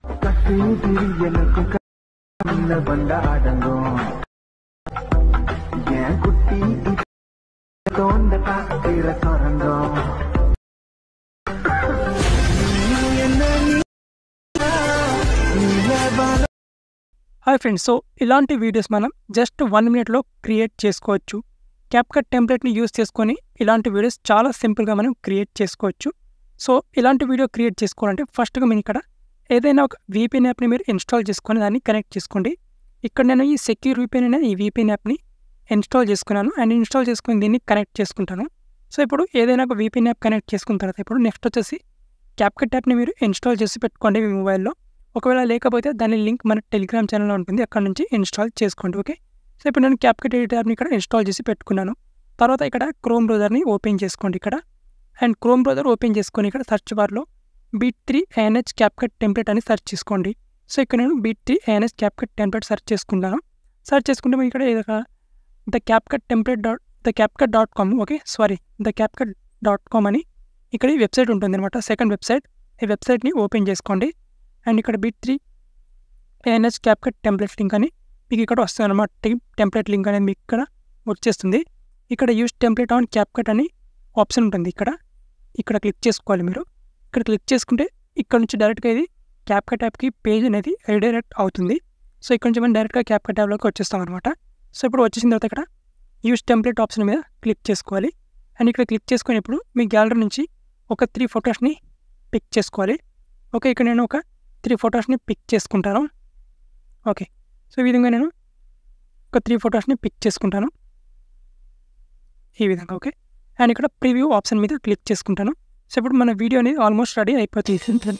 Hi friends, so ఇలాంటి videos మనం just 1 మినిట్లో క్రియేట్ చేసుకోవచ్చు. క్యాప్కట్ టెంప్లెట్ని యూస్ చేసుకొని ఇలాంటి వీడియోస్ చాలా సింపుల్గా మనం క్రియేట్ చేసుకోవచ్చు. సో ఇలాంటి వీడియో క్రియేట్ చేసుకోవాలంటే ఫస్ట్గా మీరు ఇక్కడ ఏదైనా ఒక VPN యాప్ని మీరు ఇన్స్టాల్ చేసుకొని దాన్ని కనెక్ట్ చేసుకోండి. ఇక్కడ నేను ఈ సెక్యూర్ VPN అనే ఈ VPN యాప్ని ఇన్స్టాల్ చేసుకున్నాను అండ్ ఇన్స్టాల్ చేసుకుని దీన్ని కనెక్ట్ చేసుకుంటాను. సో ఇప్పుడు ఏదైనా ఒక VPN యాప్ కనెక్ట్ చేసుకున్న తర్వాత ఇప్పుడు నెక్స్ట్ వచ్చేసి క్యాప్కట్ యాప్ని మీరు ఇన్స్టాల్ చేసి పెట్టుకోండి మీ మొబైల్లో. ఒకవేళ లేకపోతే దాని లింక్ మన టెలిగ్రామ్ ఛానల్లో ఉంటుంది, అక్కడ నుంచి ఇన్స్టాల్ చేసుకోండి. ఓకే, సో ఇప్పుడు నేను క్యాప్కట్ ఎడిటర్ యాప్ని ఇక్కడ ఇన్స్టాల్ చేసి పెట్టుకున్నాను. తర్వాత ఇక్కడ క్రోమ్ బ్రౌజర్ని ఓపెన్ చేసుకోండి ఇక్కడ, అండ్ క్రోమ్ బ్రౌజర్ ఓపెన్ చేసుకొని ఇక్కడ సర్చ్ బార్లో B3 ANH Capcut Template అని సర్చ్ చేసుకోండి. సో ఇక్కడ నేను B3 ANH Capcut Template search చేసుకుంటాను. సర్చ్ చేసుకుంటే మీకు ఇక్కడ ఏదో thecapcut.com thecapcut.com అని ఇక్కడ ఈ వెబ్సైట్ ఉంటుంది అనమాట, సెకండ్ వెబ్సైట్. ఈ వెబ్సైట్ని ఓపెన్ చేసుకోండి అండ్ ఇక్కడ B3 ANH Capcut Template link అని మీకు ఇక్కడ వస్తుంది అనమాట. టెంప్లెట్ లింక్ అనేది మీకు ఇక్కడ వచ్చేస్తుంది. ఇక్కడ యూస్ టెంప్లెట్ ఆన్ క్యాప్కట్ అని ఆప్షన్ ఉంటుంది. ఇక్కడ క్లిక్ చేసుకోవాలి మీరు. ఇక్కడ క్లిక్ చేసుకుంటే ఇక్కడ నుంచి డైరెక్ట్గా ఇది క్యాప్కట్ యాప్కి పేజ్ అనేది రీడైరెక్ట్ అవుతుంది. సో ఇక్కడ నుంచి మనం డైరెక్ట్గా క్యాప్కట్ యాప్లోకి వచ్చేస్తాం అనమాట. సో ఇప్పుడు వచ్చేసిన తర్వాత ఇక్కడ యూస్ టెంప్లెట్ ఆప్షన్ మీద క్లిక్ చేసుకోవాలి అండ్ ఇక్కడ క్లిక్ చేసుకొని ఇప్పుడు మీ గ్యాలరీ నుంచి ఒక 3 ఫొటోస్ని పిక్ చేసుకోవాలి. ఓకే, ఇక్కడ నేను ఒక 3 ఫొటోస్ని పిక్ చేసుకుంటాను. ఓకే, సో ఈ విధంగా నేను ఒక 3 ఫొటోస్ని పిక్ చేసుకుంటాను ఈ విధంగా. ఓకే, అండ్ ఇక్కడ ప్రివ్యూ ఆప్షన్ మీద క్లిక్ చేసుకుంటాను. సో ఇప్పుడు మన వీడియో అనేది ఆల్మోస్ట్ రెడీ అయిపోతుంది.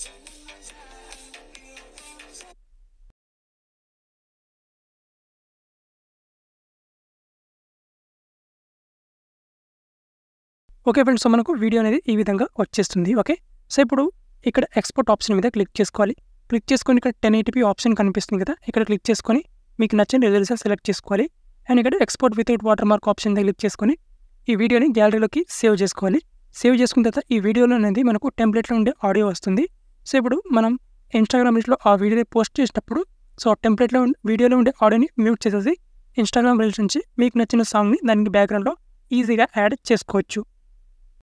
ఓకే ఫ్రెండ్స్, సో మనకు వీడియో అనేది ఈ విధంగా వచ్చేస్తుంది. ఓకే, సో ఇప్పుడు ఇక్కడ ఎక్స్పోర్ట్ ఆప్షన్ మీద క్లిక్ చేసుకోవాలి. క్లిక్ చేసుకొని ఇక్కడ 1080p ఆప్షన్ కనిపిస్తుంది కదా, ఇక్కడ క్లిక్ చేసుకొని మీకు నచ్చిన రిజల్యూషన్ సెలెక్ట్ చేసుకోవాలి అండ్ ఇక్కడ export without watermark option మీద క్లిక్ చేసుకొని ఈ వీడియోని గ్యాలరీలోకి సేవ్ చేసుకోవాలి. సేవ్ చేసుకున్న తర్వాత ఈ వీడియోలో అనేది మనకు టెంప్లెట్లో ఉండే ఆడియో వస్తుంది. సో ఇప్పుడు మనం ఇన్స్టాగ్రామ్ రీల్స్లో ఆ వీడియోని పోస్ట్ చేసినప్పుడు సో టెంప్లెట్లో వీడియోలో ఉండే ఆడియోని మ్యూట్ చేసేసి ఇన్స్టాగ్రామ్ రీల్స్ నుంచి మీకు నచ్చిన సాంగ్ని దానికి బ్యాక్గ్రౌండ్లో ఈజీగా యాడ్ చేసుకోవచ్చు.